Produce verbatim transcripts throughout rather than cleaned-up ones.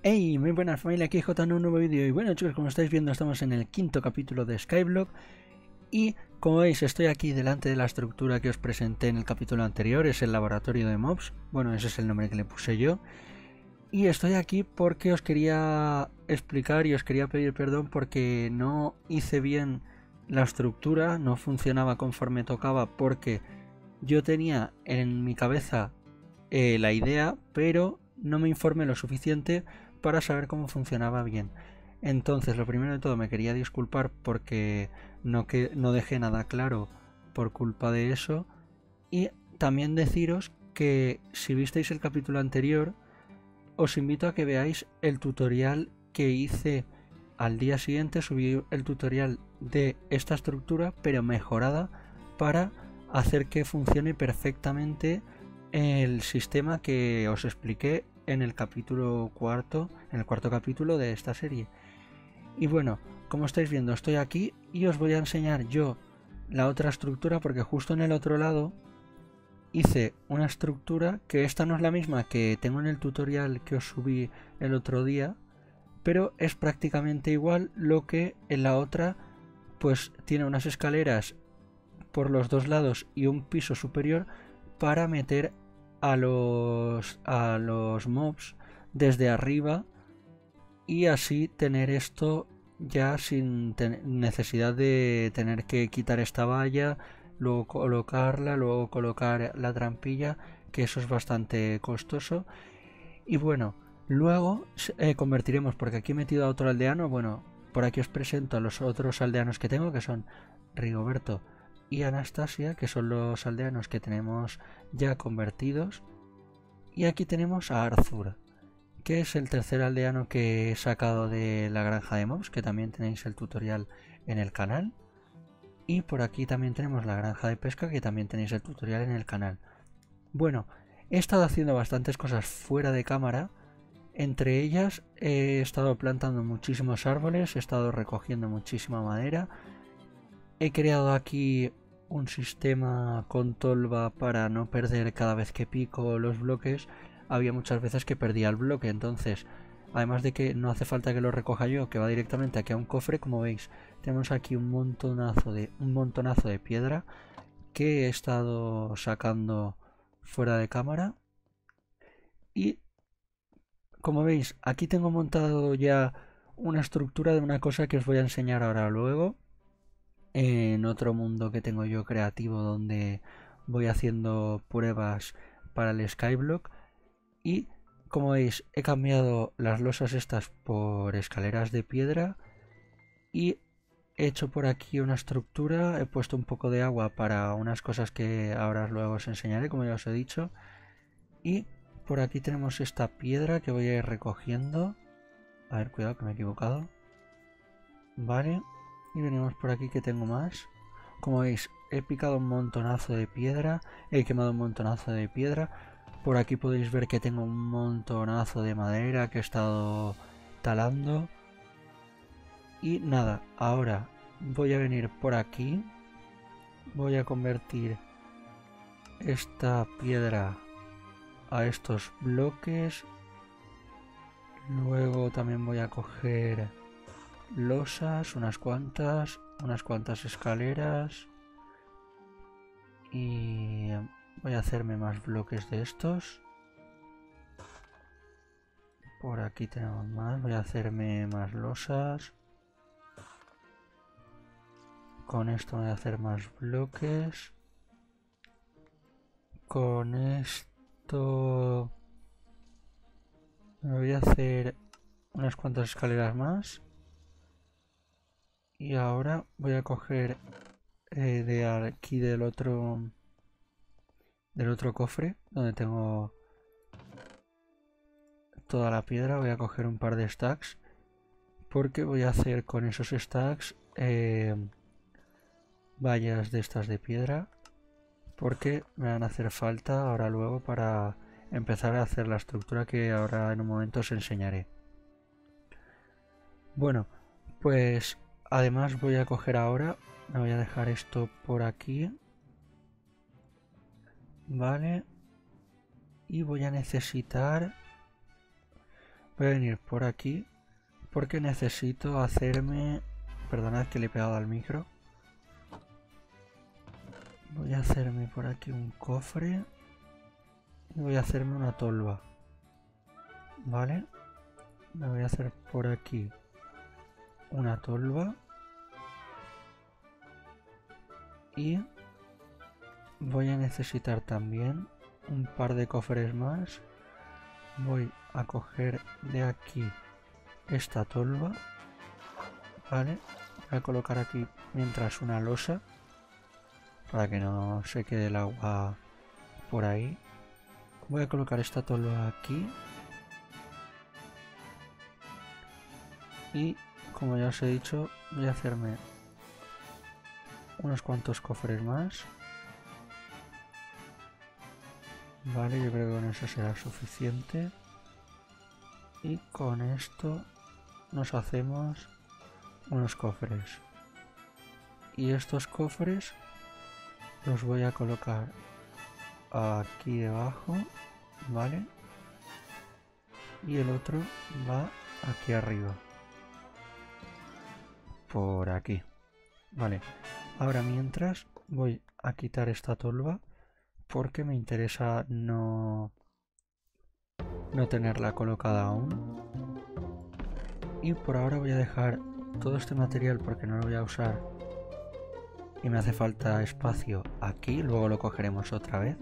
Hey, muy buenas familia, aquí J en un nuevo vídeo. Y bueno chicos, como estáis viendo estamos en el quinto capítulo de Skyblock. Y como veis estoy aquí delante de la estructura que os presenté en el capítulo anterior. Es el laboratorio de mobs, bueno ese es el nombre que le puse yo. Y estoy aquí porque os quería explicar y os quería pedir perdón porque no hice bien la estructura. No funcionaba conforme tocaba porque yo tenía en mi cabeza eh, la idea, pero no me informé lo suficiente para saber cómo funcionaba bien. Entonces, lo primero de todo, me quería disculpar porque no, que, no dejé nada claro por culpa de eso. Y también deciros que si visteis el capítulo anterior, os invito a que veáis el tutorial que hice al día siguiente. Subí el tutorial de esta estructura, pero mejorada para hacer que funcione perfectamente el sistema que os expliqué en el capítulo cuarto, en el cuarto capítulo de esta serie. Y bueno, como estáis viendo, estoy aquí y os voy a enseñar yo la otra estructura porque justo en el otro lado hice una estructura que esta no es la misma que tengo en el tutorial que os subí el otro día, pero es prácticamente igual, lo que en la otra pues tiene unas escaleras por los dos lados y un piso superior para meter a los a los mobs desde arriba y así tener esto ya sin necesidad de tener que quitar esta valla, luego colocarla, luego colocar la trampilla, que eso es bastante costoso. Y bueno, luego eh, convertiremos, porque aquí he metido a otro aldeano. Bueno, por aquí os presento a los otros aldeanos que tengo, que son Rigoberto y Anastasia, que son los aldeanos que tenemos ya convertidos. Y aquí tenemos a Arthur, que es el tercer aldeano que he sacado de la granja de mobs, que también tenéis el tutorial en el canal. Y por aquí también tenemos la granja de pesca, que también tenéis el tutorial en el canal. Bueno, he estado haciendo bastantes cosas fuera de cámara. Entre ellas he estado plantando muchísimos árboles, he estado recogiendo muchísima madera. He creado aquí un sistema con tolva para no perder cada vez que pico los bloques. Había muchas veces que perdía el bloque, entonces además de que no hace falta que lo recoja yo, que va directamente aquí a un cofre, como veis tenemos aquí un montonazo de, un montonazo de piedra que he estado sacando fuera de cámara. Y como veis aquí tengo montado ya una estructura de una cosa que os voy a enseñar ahora luego, en otro mundo que tengo yo creativo donde voy haciendo pruebas para el Skyblock. Y como veis he cambiado las losas estas por escaleras de piedra y he hecho por aquí una estructura, he puesto un poco de agua para unas cosas que ahora luego os enseñaré, como ya os he dicho. Y por aquí tenemos esta piedra que voy a ir recogiendo. A ver, cuidado que me he equivocado. Vale. Y venimos por aquí que tengo más. Como veis, he picado un montonazo de piedra. He quemado un montonazo de piedra. Por aquí podéis ver que tengo un montonazo de madera que he estado talando. Y nada, ahora voy a venir por aquí. Voy a convertir esta piedra a estos bloques. Luego también voy a coger losas, unas cuantas, unas cuantas escaleras. Y voy a hacerme más bloques de estos. Por aquí tenemos más, voy a hacerme más losas. Con esto voy a hacer más bloques. Con esto me voy a hacer unas cuantas escaleras más. Y ahora voy a coger eh, de aquí del otro del otro cofre donde tengo toda la piedra. Voy a coger un par de stacks porque voy a hacer con esos stacks eh, vallas de estas de piedra, porque me van a hacer falta ahora luego para empezar a hacer la estructura que ahora en un momento os enseñaré. Bueno, pues además voy a coger ahora, me voy a dejar esto por aquí, vale, y voy a necesitar Voy a venir por aquí porque necesito hacerme... Perdonad que le he pegado al micro. Voy a hacerme por aquí un cofre. Y voy a hacerme una tolva. ¿Vale? Me voy a hacer por aquí una tolva. Y voy a necesitar también un par de cofres más. Voy a coger de aquí esta tolva. Vale, voy a colocar aquí mientras una losa para que no se quede el agua por ahí. Voy a colocar esta tolva aquí. Y como ya os he dicho, voy a hacerme unos cuantos cofres más. Vale, yo creo que con eso será suficiente. Y con esto nos hacemos unos cofres. Y estos cofres los voy a colocar aquí debajo, ¿vale? Y el otro va aquí arriba. Por aquí. Vale. Ahora mientras voy a quitar esta tolva porque me interesa no, no tenerla colocada aún. Y por ahora voy a dejar todo este material porque no lo voy a usar y me hace falta espacio aquí, luego lo cogeremos otra vez.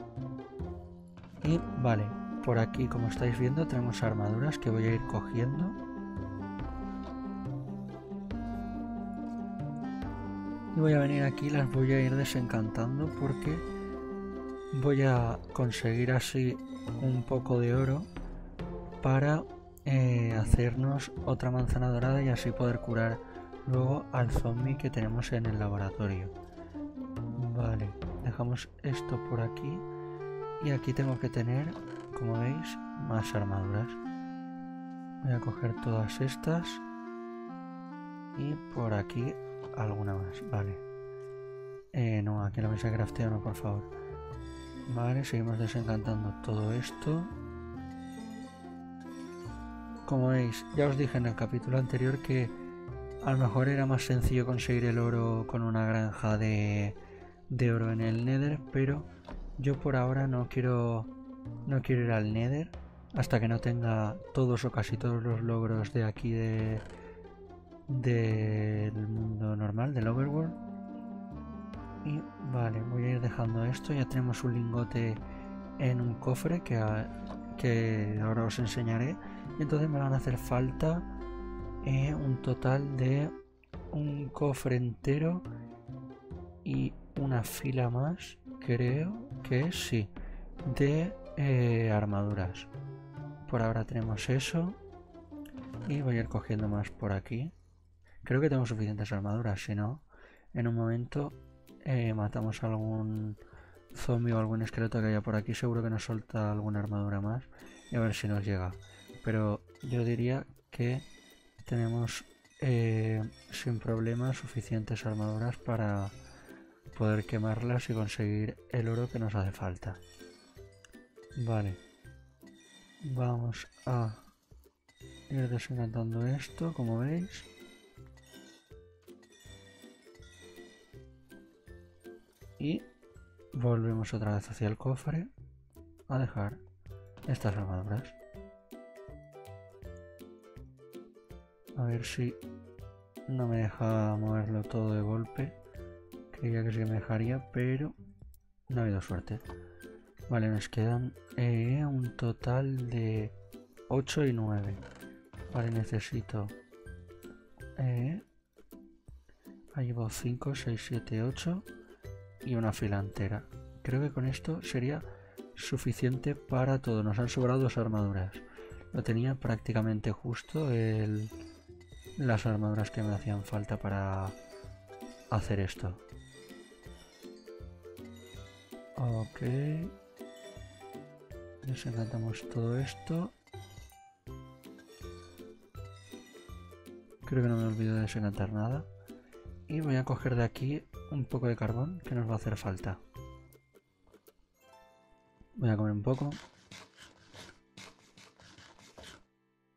Y vale, por aquí como estáis viendo tenemos armaduras que voy a ir cogiendo. Y voy a venir aquí, las voy a ir desencantando porque voy a conseguir así un poco de oro para eh, hacernos otra manzana dorada y así poder curar luego al zombie que tenemos en el laboratorio. Vale, dejamos esto por aquí y aquí tengo que tener, como veis, más armaduras. Voy a coger todas estas y por aquí alguna más. Vale, eh, no, aquí la mesa de crafteo no, por favor. Vale, seguimos desencantando todo esto. Como veis, ya os dije en el capítulo anterior que a lo mejor era más sencillo conseguir el oro con una granja de, de oro en el Nether, pero yo por ahora no quiero no quiero ir al Nether hasta que no tenga todos o casi todos los logros de aquí de del mundo normal, del Overworld. Y vale, voy a ir dejando esto. Ya tenemos un lingote en un cofre que, a, que ahora os enseñaré. Y entonces me van a hacer falta eh, un total de un cofre entero y una fila más, creo que sí, de eh, armaduras. Por ahora tenemos eso y voy a ir cogiendo más por aquí. Creo que tengo suficientes armaduras, si no, en un momento eh, matamos a algún zombie o algún esqueleto que haya por aquí, seguro que nos suelta alguna armadura más y a ver si nos llega. Pero yo diría que tenemos eh, sin problema suficientes armaduras para poder quemarlas y conseguir el oro que nos hace falta. Vale, vamos a ir desencantando esto, como veis. Y volvemos otra vez hacia el cofre a dejar estas armaduras. A ver si no me deja moverlo todo de golpe. Creía que sí me dejaría, pero no ha habido suerte. Vale, nos quedan eh, un total de ocho y nueve. Vale, necesito... Eh, ahí llevo cinco, seis, siete, ocho y una fila entera. Creo que con esto sería suficiente para todo. Nos han sobrado dos armaduras. Lo tenía prácticamente justo el... las armaduras que me hacían falta para hacer esto. Ok. Desencantamos todo esto. Creo que no me olvido de desencantar nada. Y voy a coger de aquí un poco de carbón que nos va a hacer falta. Voy a comer un poco.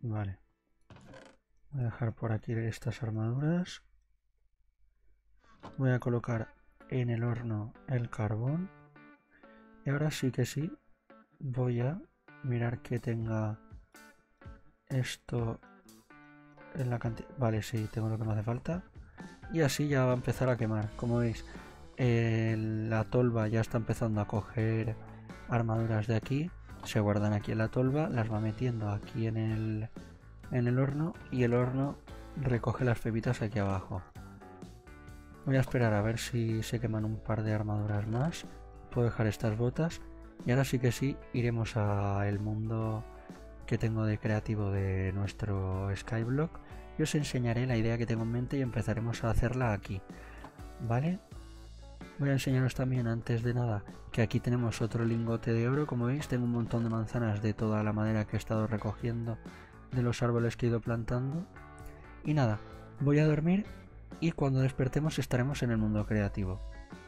Vale. Voy a dejar por aquí estas armaduras. Voy a colocar en el horno el carbón. Y ahora sí que sí, voy a mirar que tenga esto en la cantidad. Vale, sí, tengo lo que me hace falta. Y así ya va a empezar a quemar. Como veis, eh, la tolva ya está empezando a coger armaduras de aquí. Se guardan aquí en la tolva, las va metiendo aquí en el, en el horno. Y el horno recoge las pepitas aquí abajo. Voy a esperar a ver si se queman un par de armaduras más. Puedo dejar estas botas. Y ahora sí que sí, iremos al mundo que tengo de creativo de nuestro Skyblock. Y os enseñaré la idea que tengo en mente y empezaremos a hacerla aquí. ¿Vale? Voy a enseñaros también, antes de nada, que aquí tenemos otro lingote de oro. Como veis, tengo un montón de manzanas de toda la madera que he estado recogiendo de los árboles que he ido plantando. Y nada, voy a dormir y cuando despertemos estaremos en el mundo creativo.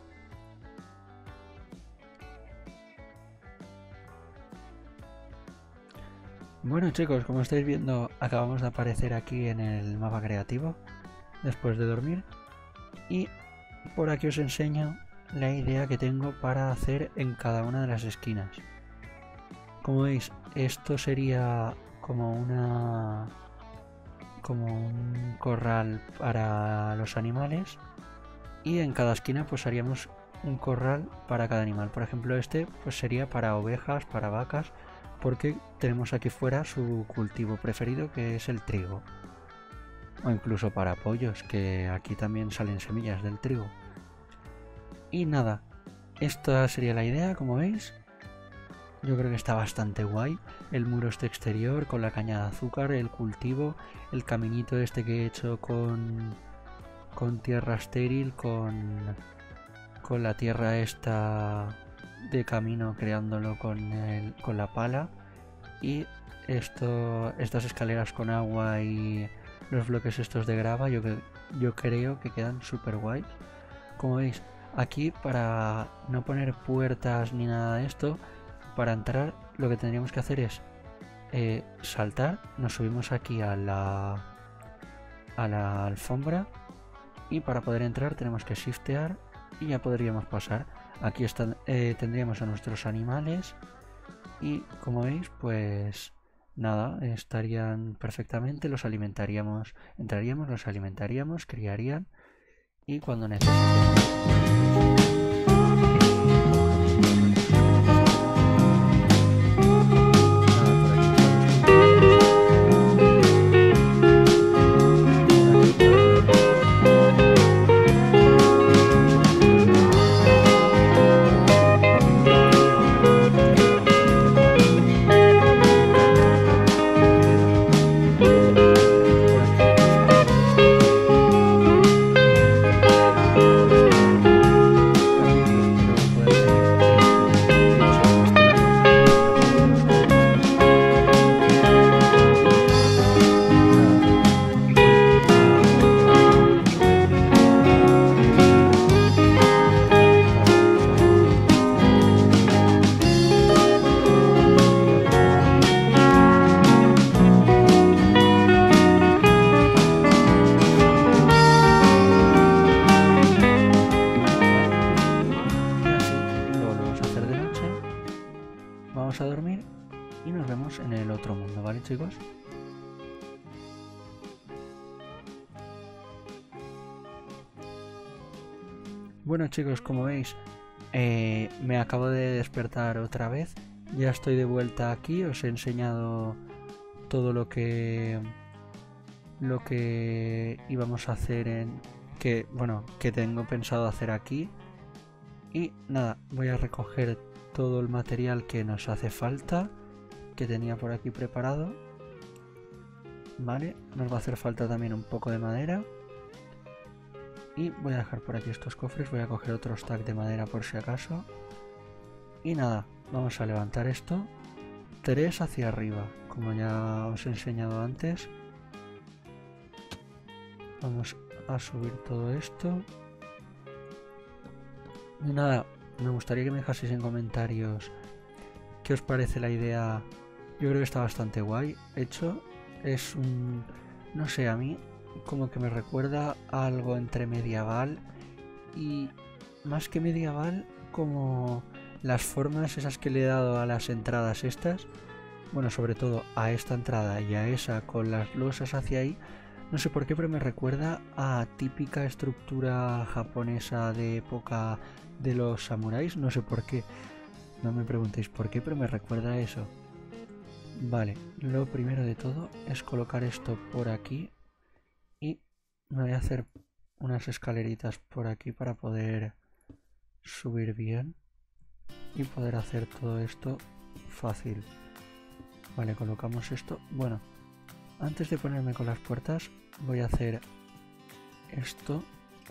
Bueno chicos, como estáis viendo, acabamos de aparecer aquí en el mapa creativo después de dormir. Y por aquí os enseño la idea que tengo para hacer en cada una de las esquinas. Como veis, esto sería como una como un corral para los animales, y en cada esquina pues haríamos un corral para cada animal. Por ejemplo, este pues sería para ovejas, para vacas, porque tenemos aquí fuera su cultivo preferido, que es el trigo. O incluso para pollos, que aquí también salen semillas del trigo. Y nada, esta sería la idea, como veis. Yo creo que está bastante guay. El muro este exterior con la caña de azúcar, el cultivo, el caminito este que he hecho con, con tierra estéril, con, con la tierra esta de camino, creándolo con, el, con la pala. Y esto, estas escaleras con agua y los bloques estos de grava, yo, yo creo que quedan súper guay. Como veis, aquí para no poner puertas ni nada de esto, para entrar lo que tendríamos que hacer es eh, saltar, nos subimos aquí a la, a la alfombra, y para poder entrar tenemos que shiftear y ya podríamos pasar. Aquí están, eh, tendríamos a nuestros animales y como veis pues nada, estarían perfectamente, los alimentaríamos, entraríamos, los alimentaríamos, criarían y cuando necesitemos... Vamos a dormir y nos vemos en el otro mundo, ¿vale chicos? Bueno chicos, como veis, eh, me acabo de despertar otra vez. Ya estoy de vuelta aquí, os he enseñado todo lo que lo que íbamos a hacer en que bueno que tengo pensado hacer aquí. Y nada, voy a recoger todo el material que nos hace falta, que tenía por aquí preparado. Vale, nos va a hacer falta también un poco de madera. Y voy a dejar por aquí estos cofres, voy a coger otro stack de madera por si acaso. Y nada, vamos a levantar esto tres hacia arriba, como ya os he enseñado antes. Vamos a subir todo esto. Y nada, me gustaría que me dejaseis en comentarios qué os parece la idea. Yo creo que está bastante guay hecho. Es un... no sé, a mí como que me recuerda a algo entre medieval y más que medieval, como las formas esas que le he dado a las entradas estas, bueno, sobre todo a esta entrada y a esa con las losas hacia ahí, no sé por qué, pero me recuerda a típica estructura japonesa de época de los samuráis, no sé por qué, no me preguntéis por qué, pero me recuerda a eso. Vale, lo primero de todo es colocar esto por aquí y me voy a hacer unas escaleritas por aquí para poder subir bien y poder hacer todo esto fácil. Vale, colocamos esto. Bueno, antes de ponerme con las puertas voy a hacer esto.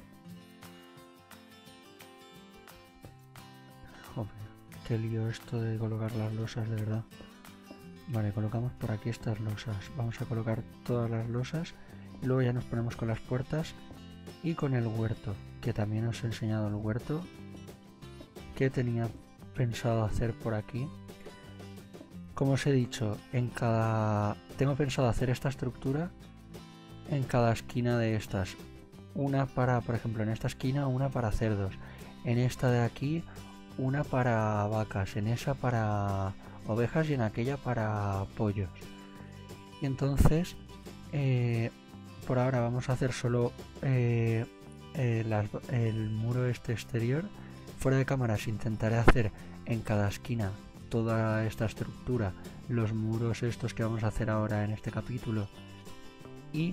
Joder, qué lío esto de colocar las losas, de verdad. Vale, colocamos por aquí estas losas. Vamos a colocar todas las losas y luego ya nos ponemos con las puertas y con el huerto, que también os he enseñado el huerto que tenía pensado hacer por aquí. Como os he dicho, en cada tengo pensado hacer esta estructura en cada esquina de estas. Una para, por ejemplo, en esta esquina una para cerdos, en esta de aquí una para vacas, en esa para ovejas y en aquella para pollos. Y entonces, eh, por ahora vamos a hacer solo eh, eh, las, el muro este exterior. Fuera de cámaras intentaré hacer en cada esquina toda esta estructura, los muros estos que vamos a hacer ahora en este capítulo, y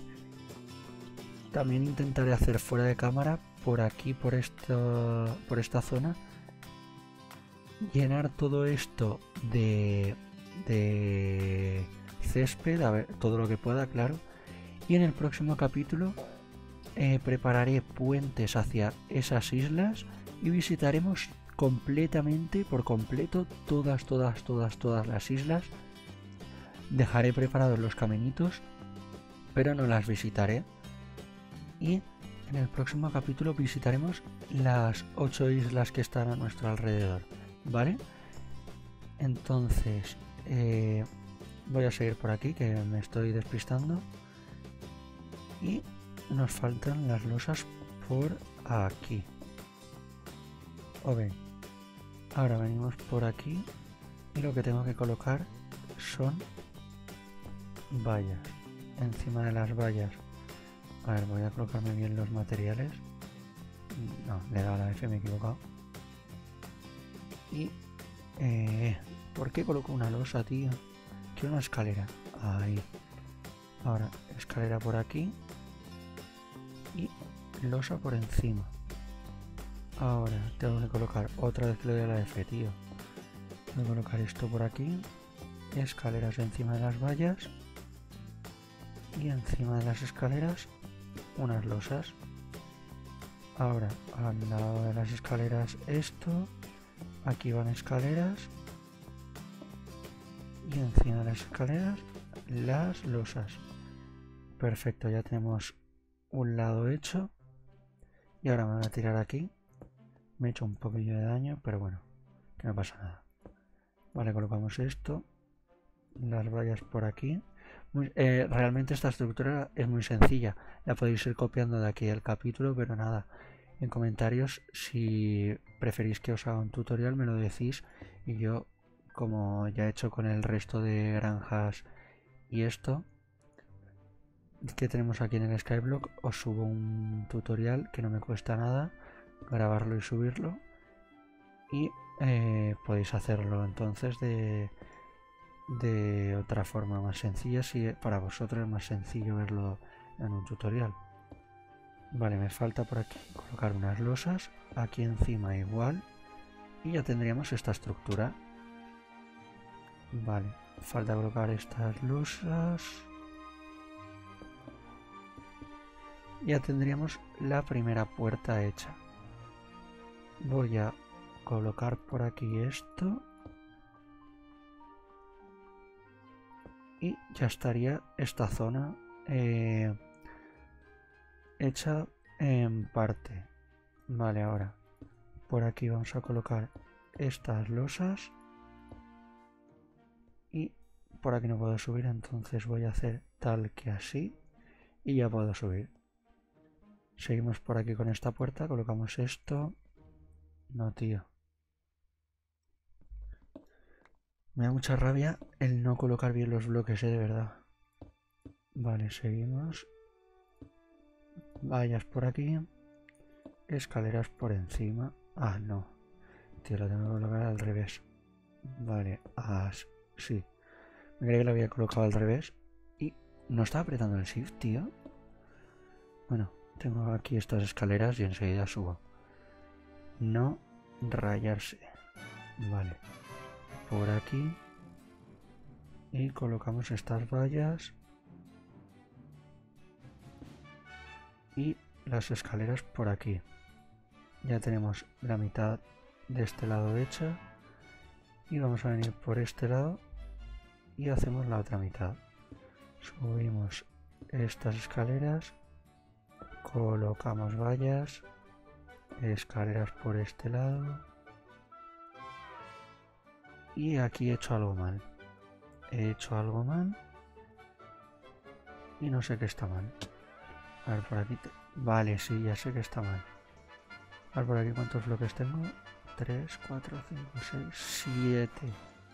también intentaré hacer fuera de cámara por aquí, por esta, por esta zona, llenar todo esto de, de césped, a ver, todo lo que pueda, claro, y en el próximo capítulo eh, prepararé puentes hacia esas islas y visitaremos completamente, por completo, todas, todas, todas, todas las islas. Dejaré preparados los caminitos, pero no las visitaré. Y en el próximo capítulo visitaremos las ocho islas que están a nuestro alrededor, ¿vale? Entonces, eh, voy a seguir por aquí, que me estoy despistando. Y nos faltan las losas por aquí. Ok, ahora venimos por aquí y lo que tengo que colocar son vallas. Encima de las vallas, a ver, voy a colocarme bien los materiales. No, le he dado a la F, me he equivocado. Y eh, ¿por qué coloco una losa, tío? Quiero una escalera. Ahí. Ahora, escalera por aquí y losa por encima. Ahora tengo que colocar, otra vez que le doy a la F, tío. Voy a colocar esto por aquí, escaleras encima de las vallas y encima de las escaleras unas losas. Ahora al lado de las escaleras esto, aquí van escaleras y encima de las escaleras las losas. Perfecto, ya tenemos un lado hecho y ahora me voy a tirar aquí. Me he hecho un poquillo de daño, pero bueno, que no pasa nada. Vale, colocamos esto, las vallas por aquí. Muy, eh, realmente esta estructura es muy sencilla, la podéis ir copiando de aquí el capítulo, pero nada, en comentarios si preferís que os haga un tutorial me lo decís y yo, como ya he hecho con el resto de granjas y esto que tenemos aquí en el Skyblock, os subo un tutorial que no me cuesta nada grabarlo y subirlo, y eh, podéis hacerlo entonces de, de otra forma más sencilla si para vosotros es más sencillo verlo en un tutorial. Vale, me falta por aquí colocar unas losas, aquí encima igual, y ya tendríamos esta estructura. Vale, falta colocar estas losas. Ya tendríamos la primera puerta hecha. Voy a colocar por aquí esto y ya estaría esta zona eh, hecha en parte. Vale, ahora por aquí vamos a colocar estas losas y por aquí no puedo subir, entonces voy a hacer tal que así y ya puedo subir. Seguimos por aquí con esta puerta, colocamos esto. No, tío. Me da mucha rabia el no colocar bien los bloques, eh, de verdad. Vale, seguimos. Vallas por aquí. Escaleras por encima. Ah, no. Tío, lo tengo que colocar al revés. Vale, así. Me creía que lo había colocado al revés. Y no estaba apretando el shift, tío. Bueno, tengo aquí estas escaleras y enseguida subo. No rayarse. Vale. Por aquí. Y colocamos estas vallas. Y las escaleras por aquí. Ya tenemos la mitad de este lado hecha. Y vamos a venir por este lado. Y hacemos la otra mitad. Subimos estas escaleras. Colocamos vallas. Escaleras por este lado. Y aquí he hecho algo mal. He hecho algo mal. Y no sé qué está mal. A ver, por aquí... Te... Vale, sí, ya sé que está mal. A ver, por aquí cuántos bloques tengo. tres, cuatro, cinco, seis, siete.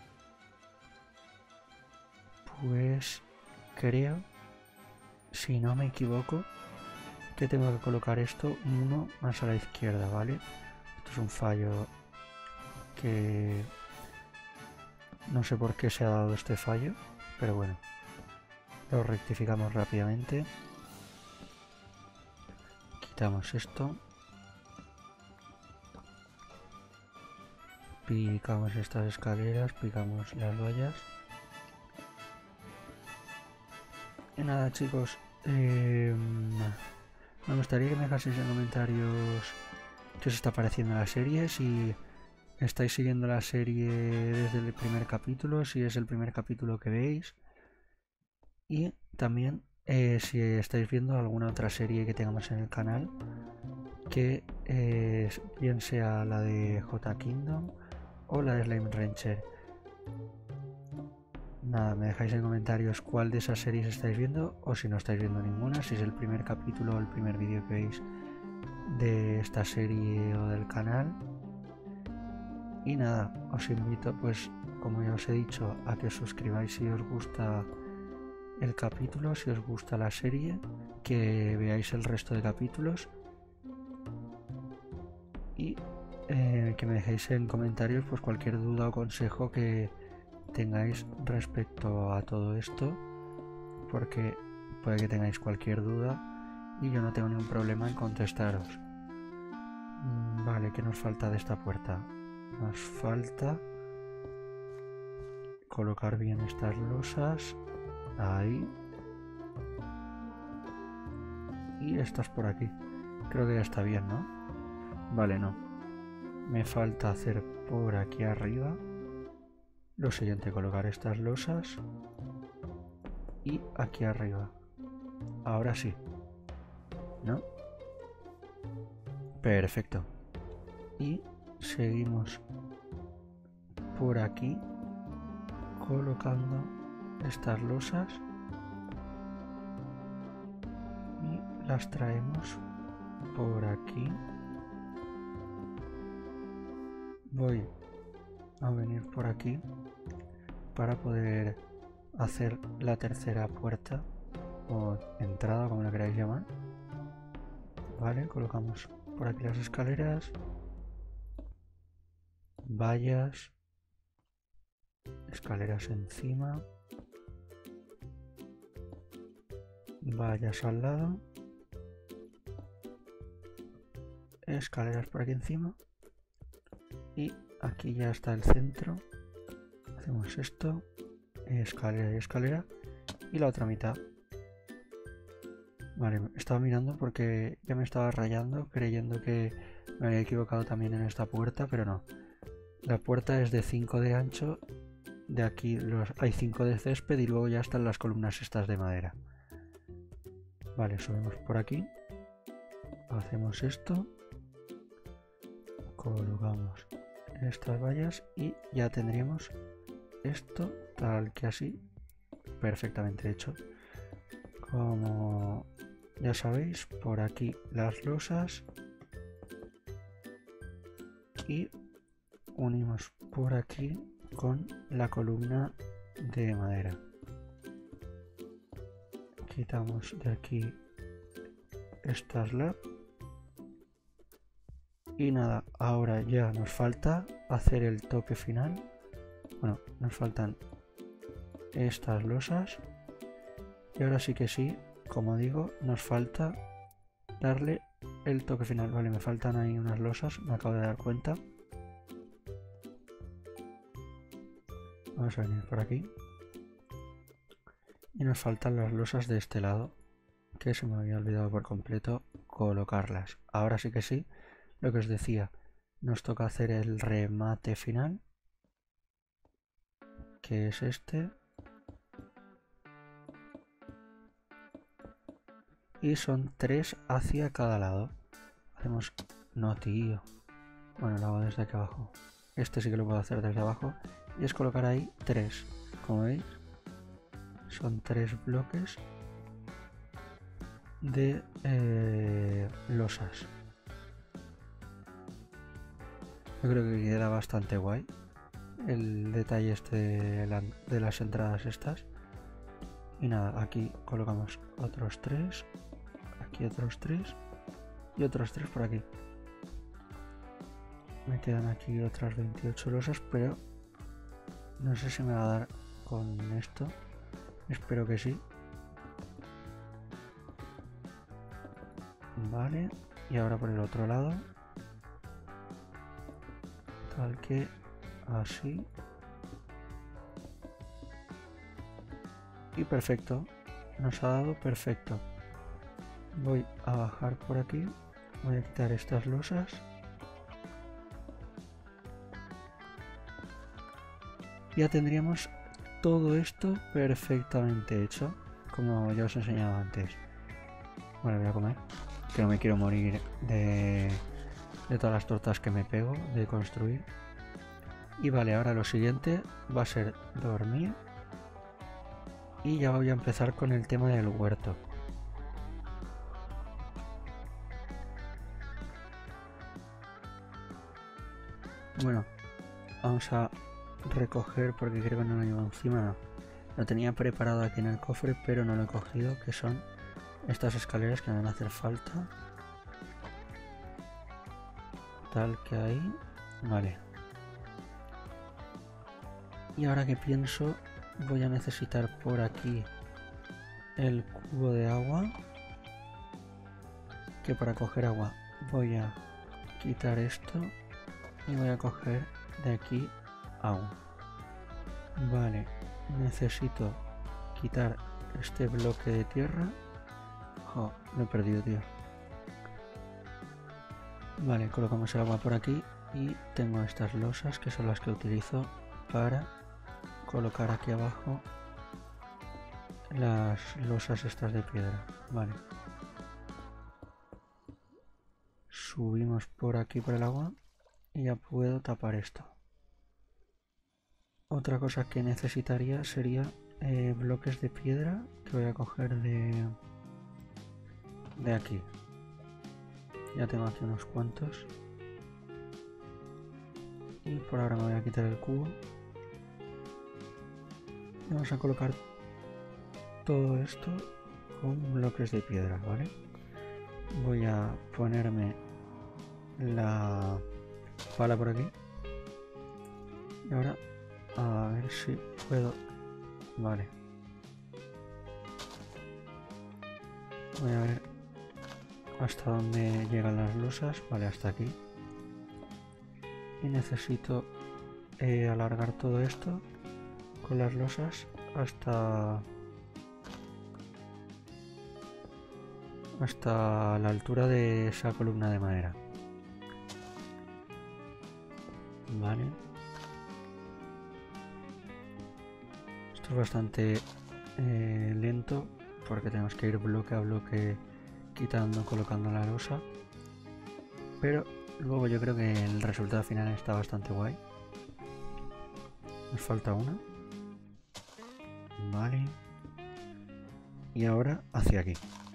Pues... creo... Si no me equivoco... que tengo que colocar esto uno más a la izquierda, ¿vale? Esto es un fallo... que... no sé por qué se ha dado este fallo. Pero bueno. Lo rectificamos rápidamente. Quitamos esto. Picamos estas escaleras, picamos las vallas. Y nada, chicos, eh, me gustaría que me dejaseis en comentarios qué os está pareciendo la serie, si estáis siguiendo la serie desde el primer capítulo, si es el primer capítulo que veis, y también eh, si estáis viendo alguna otra serie que tengamos en el canal, que eh, bien sea la de J Kingdom o la de Slime Rancher. Nada, me dejáis en comentarios cuál de esas series estáis viendo, o si no estáis viendo ninguna, si es el primer capítulo o el primer vídeo que veis de esta serie o del canal. Y nada, os invito, pues como ya os he dicho, a que os suscribáis si os gusta el capítulo, si os gusta la serie, que veáis el resto de capítulos y eh, que me dejéis en comentarios pues cualquier duda o consejo que tengáis respecto a todo esto, porque puede que tengáis cualquier duda y yo no tengo ningún problema en contestaros. Vale, ¿qué nos falta de esta puerta? Nos falta colocar bien estas losas ahí y estas por aquí. Creo que ya está bien, ¿no? Vale, no, me falta hacer por aquí arriba lo siguiente, colocar estas losas y aquí arriba. Ahora sí, ¿no? Perfecto. Y seguimos por aquí colocando estas losas y las traemos por aquí. Voy a venir por aquí para poder hacer la tercera puerta o entrada, como la queráis llamar. Vale, colocamos por aquí las escaleras, vallas, escaleras encima, vallas al lado, escaleras por aquí encima y aquí ya está el centro. Hacemos esto, escalera y escalera y la otra mitad. Vale, estaba mirando porque ya me estaba rayando creyendo que me había equivocado también en esta puerta, pero no. La puerta es de cinco de ancho, de aquí los, hay cinco de césped y luego ya están las columnas estas de madera. Vale, subimos por aquí, hacemos esto, colocamos estas vallas y ya tendríamos esto tal que así perfectamente hecho. Como ya sabéis, por aquí las losas y unimos por aquí con la columna de madera. Quitamos de aquí esta slab y nada, ahora ya nos falta hacer el tope final. Bueno, nos faltan estas losas y ahora sí que sí, como digo, nos falta darle el toque final. Vale, me faltan ahí unas losas, me acabo de dar cuenta. Vamos a venir por aquí y nos faltan las losas de este lado, que se me había olvidado por completo colocarlas. Ahora sí que sí, lo que os decía, nos toca hacer el remate final, que es este, y son tres hacia cada lado. Hacemos, no tío, bueno, lo hago desde aquí abajo. Este sí que lo puedo hacer desde abajo y es colocar ahí tres, como veis, son tres bloques de eh, losas. Yo creo que queda bastante guay el detalle este de, la, de las entradas estas. Y nada, aquí colocamos otros tres, aquí otros tres y otros tres por aquí. Me quedan aquí otras veintiocho losas, pero no sé si me va a dar con esto. Espero que sí. Vale, y ahora por el otro lado. Tal que así. Y perfecto. Nos ha dado perfecto. Voy a bajar por aquí. Voy a quitar estas losas. Ya tendríamos todo esto perfectamente hecho, como ya os he enseñado antes. Bueno, voy a comer, que no me quiero morir de, de todas las tortas que me pego de construir. Y vale, ahora lo siguiente va a ser dormir. Y ya voy a empezar con el tema del huerto. Bueno, vamos a recoger porque creo que no lo llevo encima. No. Lo tenía preparado aquí en el cofre, pero no lo he cogido, que son estas escaleras que me van a hacer falta. Tal que ahí. Vale. Y ahora que pienso, voy a necesitar por aquí el cubo de agua. Que para coger agua voy a quitar esto y voy a coger de aquí agua. Vale, necesito quitar este bloque de tierra. Oh, lo he perdido, tío. Vale, colocamos el agua por aquí y tengo estas losas que son las que utilizo para colocar aquí abajo las losas estas de piedra. Vale. Subimos por aquí por el agua y ya puedo tapar esto. Otra cosa que necesitaría sería eh, bloques de piedra que voy a coger de, de aquí. Ya tengo aquí unos cuantos. Y por ahora me voy a quitar el cubo. Y vamos a colocar todo esto con bloques de piedra, ¿vale? Voy a ponerme la pala por aquí. Y ahora a ver si puedo. Vale. Voy a ver hasta dónde llegan las losas. Vale, hasta aquí. Y necesito eh, alargar todo esto con las losas hasta hasta la altura de esa columna de madera. Vale. Esto es bastante eh, lento porque tenemos que ir bloque a bloque quitando, colocando la losa. Pero luego yo creo que el resultado final está bastante guay. Nos falta una. Vale. Y ahora hacia aquí.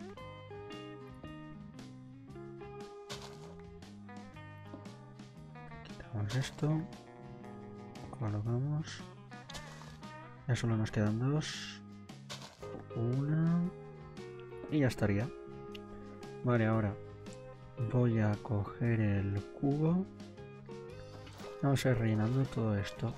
Quitamos esto. Colocamos. Ya solo nos quedan dos. Una. Y ya estaría. Vale, ahora voy a coger el cubo. Vamos a ir rellenando todo esto.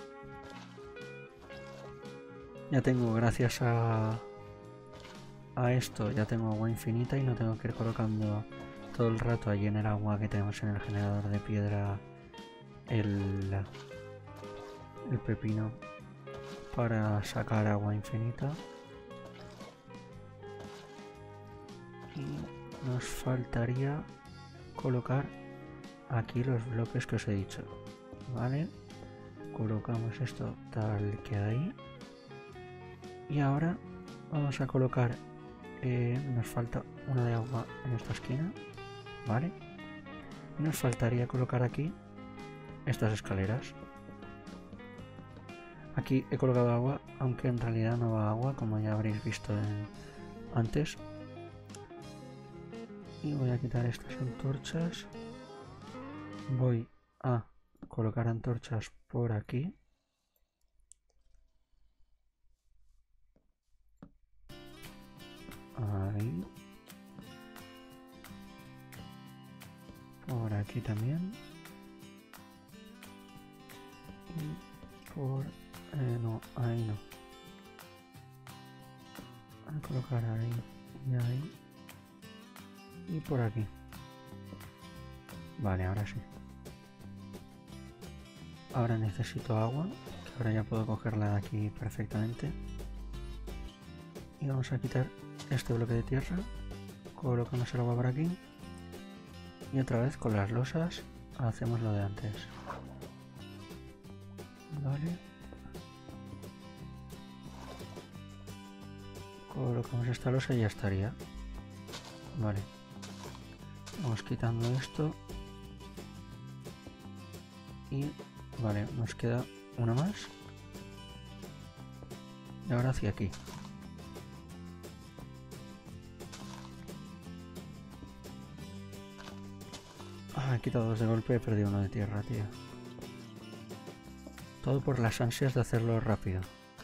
Ya tengo, gracias a, a esto, ya tengo agua infinita y no tengo que ir colocando todo el rato allí en el agua que tenemos en el generador de piedra el, el pepino para sacar agua infinita. Y nos faltaría colocar aquí los bloques que os he dicho. Vale, colocamos esto tal que ahí. Y ahora vamos a colocar, eh, nos falta una de agua en esta esquina, ¿vale? Y nos faltaría colocar aquí estas escaleras. Aquí he colocado agua, aunque en realidad no va agua, como ya habréis visto en, antes. Y voy a quitar estas antorchas. Voy a colocar antorchas por aquí. Ahí. Por aquí también. Y por... Eh, no, ahí no. Voy a colocar ahí y ahí. Y por aquí. Vale, ahora sí. Ahora necesito agua, que ahora ya puedo cogerla de aquí perfectamente. Y vamos a quitar este bloque de tierra, colocamos el agua por aquí y otra vez con las losas hacemos lo de antes. Vale, colocamos esta losa y ya estaría. Vale, vamos quitando esto y vale, nos queda una más y ahora hacia aquí. Ah, he quitado dos de golpe y he perdido uno de tierra, tío. Todo por las ansias de hacerlo rápido.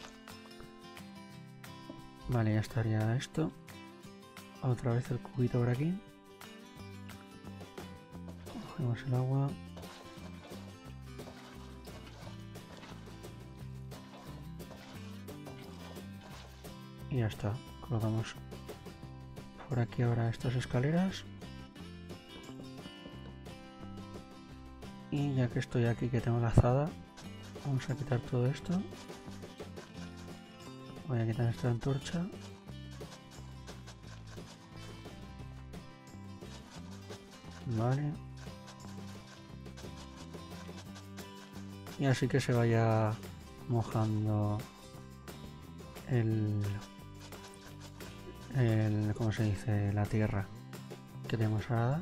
Vale, ya estaría esto. Otra vez el cubito por aquí. Cogemos el agua. Y ya está. Colocamos por aquí ahora estas escaleras. Y ya que estoy aquí, que tengo la azada, vamos a quitar todo esto. Voy a quitar esta antorcha. Vale. Y así que se vaya mojando el... el ¿cómo se dice? La tierra que tenemos ahora.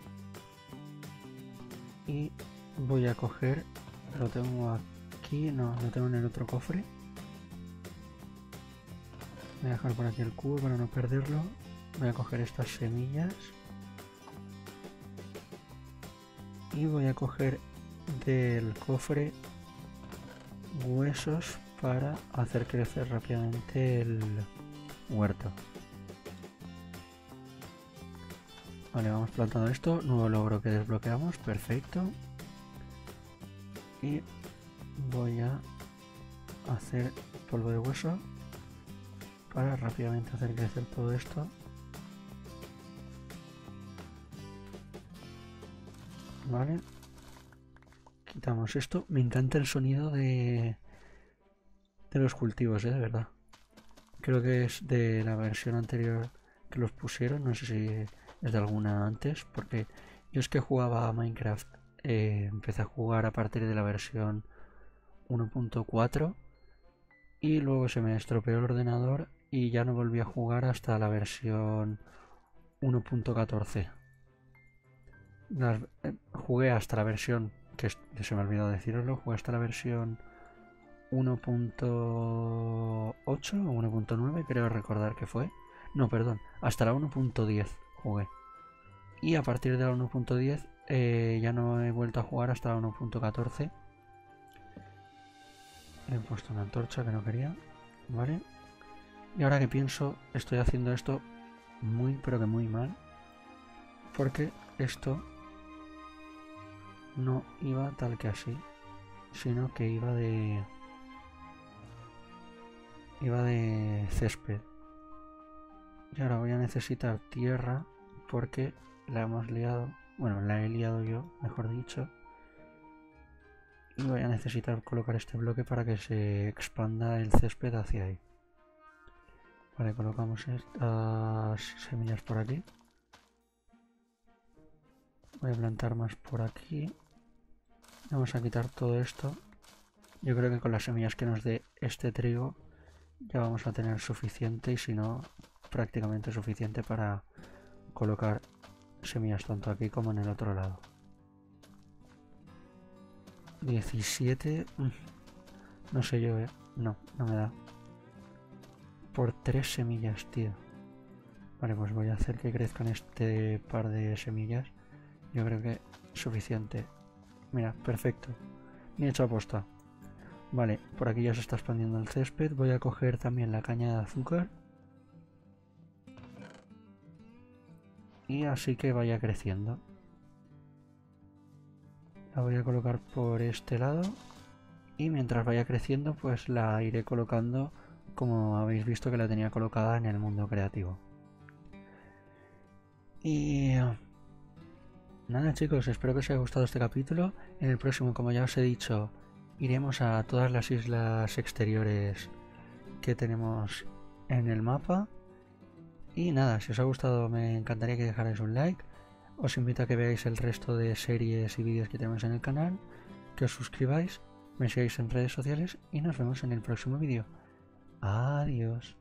Y voy a coger, lo tengo aquí, no, lo tengo en el otro cofre. Voy a dejar por aquí el cubo para no perderlo. Voy a coger estas semillas. Y voy a coger del cofre huesos para hacer crecer rápidamente el huerto. Vale, vamos plantando esto. Nuevo logro que desbloqueamos. Perfecto. Y voy a hacer polvo de hueso para rápidamente hacer crecer todo esto. Vale. Quitamos esto. Me encanta el sonido de, de los cultivos, ¿eh? De verdad. Creo que es de la versión anterior que los pusieron. No sé si es de alguna antes, porque yo es que jugaba a Minecraft, eh, empecé a jugar a partir de la versión uno punto cuatro y luego se me estropeó el ordenador y ya no volví a jugar hasta la versión uno punto catorce. Eh, jugué hasta la versión, que se me ha olvidado deciroslo, jugué hasta la versión uno punto ocho o uno punto nueve, creo recordar que fue. No, perdón, hasta la uno punto diez jugué. Y a partir de la uno punto diez eh, ya no he vuelto a jugar hasta la uno punto catorce. He puesto una antorcha que no quería, ¿vale? Y ahora que pienso, estoy haciendo esto muy pero que muy mal, porque esto no iba tal que así, sino que iba de iba de césped. Y ahora voy a necesitar tierra porque la hemos liado, bueno, la he liado yo, mejor dicho. Y voy a necesitar colocar este bloque para que se expanda el césped hacia ahí. Vale, colocamos estas semillas por aquí. Voy a plantar más por aquí. Vamos a quitar todo esto. Yo creo que con las semillas que nos dé este trigo ya vamos a tener suficiente, y si no, prácticamente suficiente para colocar semillas tanto aquí como en el otro lado. diecisiete. No sé yo, eh. No, no me da. Por tres semillas, tío. Vale, pues voy a hacer que crezcan este par de semillas. Yo creo que es suficiente. Mira, perfecto. Ni hecho aposta. Vale, por aquí ya se está expandiendo el césped. Voy a coger también la caña de azúcar. Y así que vaya creciendo. La voy a colocar por este lado. Y mientras vaya creciendo, pues la iré colocando como habéis visto que la tenía colocada en el mundo creativo. Y nada, chicos, espero que os haya gustado este capítulo. En el próximo, como ya os he dicho, iremos a todas las islas exteriores que tenemos en el mapa. Y nada, si os ha gustado me encantaría que dejarais un like. Os invito a que veáis el resto de series y vídeos que tenemos en el canal, que os suscribáis, me sigáis en redes sociales y nos vemos en el próximo vídeo. Adiós.